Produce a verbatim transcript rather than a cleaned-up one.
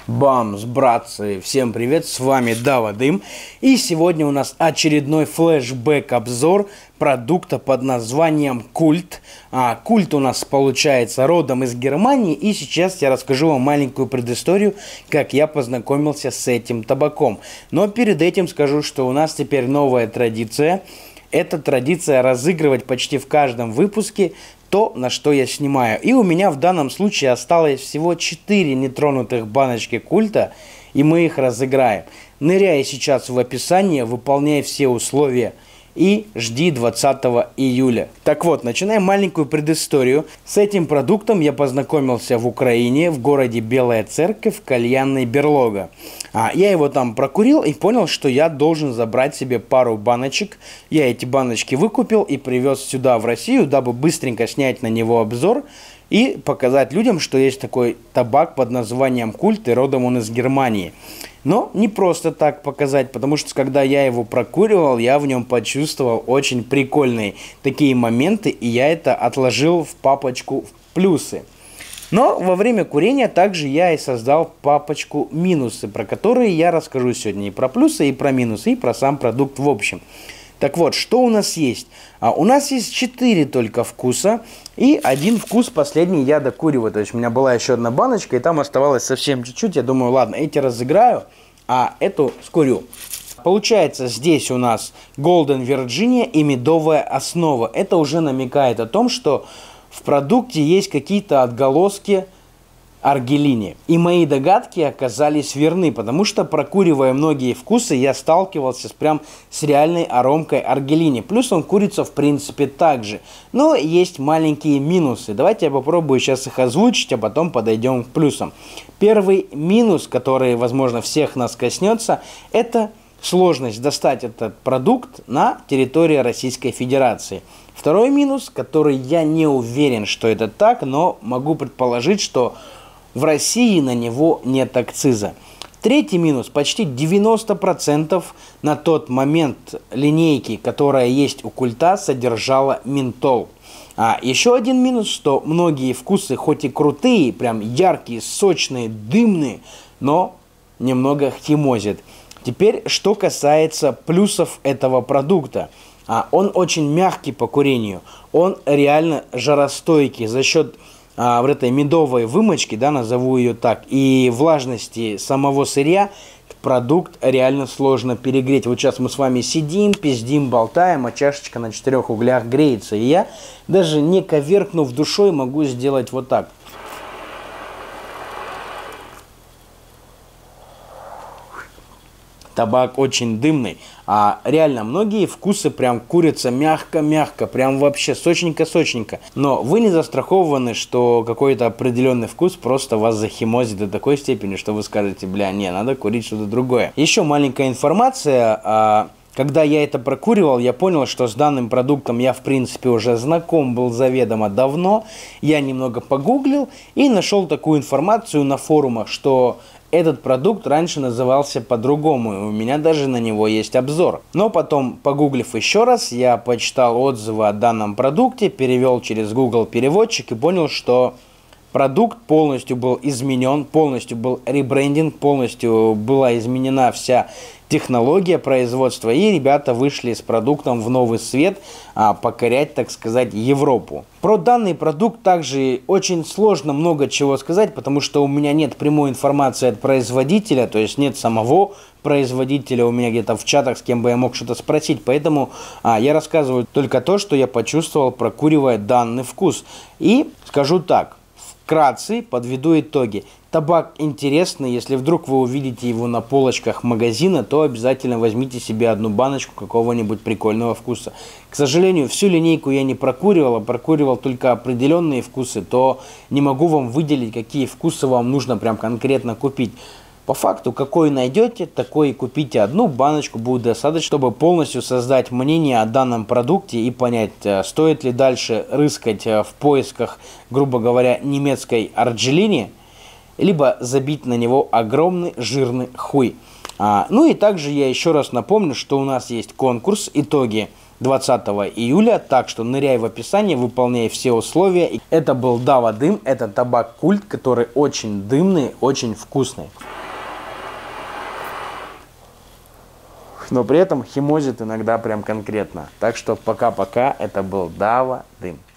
Бамс, братцы, всем привет, с вами Дава Дым. И сегодня у нас очередной флешбэк-обзор продукта под названием Культ. А, Культ у нас получается родом из Германии. И сейчас я расскажу вам маленькую предысторию, как я познакомился с этим табаком. Но перед этим скажу, что у нас теперь новая традиция. Это традиция разыгрывать почти в каждом выпуске то, на что я снимаю. И у меня в данном случае осталось всего четыре нетронутых баночки Культа, и мы их разыграем. Ныряй сейчас в описание, выполняй все условия и жди двадцатого июля. Так вот, начинаем маленькую предысторию. С этим продуктом я познакомился в Украине, в городе Белая Церковь, кальянной Берлога. А, я его там прокурил и понял, что я должен забрать себе пару баночек. Я эти баночки выкупил и привез сюда, в Россию, дабы быстренько снять на него обзор и показать людям, что есть такой табак под названием Культ, и родом он из Германии. Но не просто так показать, потому что когда я его прокуривал, я в нем почувствовал очень прикольные такие моменты, и я это отложил в папочку в плюсы. Но во время курения также я и создал папочку минусы, про которые я расскажу сегодня и про плюсы, и про минусы, и про сам продукт в общем. Так вот, что у нас есть? А, у нас есть четыре только вкуса, и один вкус последний я докуриваю. То есть у меня была еще одна баночка, и там оставалось совсем чуть-чуть. Я думаю, ладно, эти разыграю, а эту скурю. Получается, здесь у нас Golden Virginia и медовая основа. Это уже намекает о том, что в продукте есть какие-то отголоски аргелини. И мои догадки оказались верны, потому что, прокуривая многие вкусы, я сталкивался с прям с реальной аромкой аргелини. Плюс он курится в принципе так же. Но есть маленькие минусы. Давайте я попробую сейчас их озвучить, а потом подойдем к плюсам. Первый минус, который, возможно, всех нас коснется, это сложность достать этот продукт на территории Российской Федерации. Второй минус, который я не уверен, что это так, но могу предположить, что в России на него нет акциза. Третий минус. Почти девяносто процентов на тот момент линейки, которая есть у Культа, содержала ментол. А еще один минус, что многие вкусы, хоть и крутые, прям яркие, сочные, дымные, но немного химозят. Теперь, что касается плюсов этого продукта. А, он очень мягкий по курению, он реально жаростойкий за счет а, вот этой медовой вымочки, да, назову ее так, и влажности самого сырья. Продукт реально сложно перегреть. Вот сейчас мы с вами сидим, пиздим, болтаем, а чашечка на четырех углях греется. И я, даже не коверкнув душой, могу сделать вот так. Табак очень дымный, а реально многие вкусы прям курятся мягко-мягко, прям вообще сочненько-сочненько. Но вы не застрахованы, что какой-то определенный вкус просто вас захимозит до такой степени, что вы скажете, бля, не, надо курить что-то другое. Еще маленькая информация. А, когда я это прокуривал, я понял, что с данным продуктом я в принципе уже знаком был заведомо давно. Я немного погуглил и нашел такую информацию на форумах, что этот продукт раньше назывался по-другому, и у меня даже на него есть обзор. Но потом, погуглив еще раз, я почитал отзывы о данном продукте, перевел через Google переводчик и понял, что продукт полностью был изменен, полностью был ребрендинг, полностью была изменена вся технология производства, и ребята вышли с продуктом в новый свет, а, покорять, так сказать, Европу. Про данный продукт также очень сложно много чего сказать, потому что у меня нет прямой информации от производителя, то есть нет самого производителя у меня где-то в чатах, с кем бы я мог что-то спросить, поэтому а, я рассказываю только то, что я почувствовал, прокуривая данный вкус. И скажу так, вкратце подведу итоги. Табак интересный, если вдруг вы увидите его на полочках магазина, то обязательно возьмите себе одну баночку какого-нибудь прикольного вкуса. К сожалению, всю линейку я не прокуривал, а прокуривал только определенные вкусы, то не могу вам выделить, какие вкусы вам нужно прям конкретно купить. По факту, какой найдете, такой и купите. Одну баночку будет достаточно, чтобы полностью создать мнение о данном продукте и понять, стоит ли дальше рыскать в поисках, грубо говоря, немецкой аргелини, либо забить на него огромный жирный хуй. А, ну и также я еще раз напомню, что у нас есть конкурс, итоги двадцатого июля, так что ныряй в описание, выполняй все условия. Это был Дава Дым, это табак Культ, который очень дымный, очень вкусный. но при этом химозит иногда прям конкретно. Так что пока-пока, это был Дава Дым.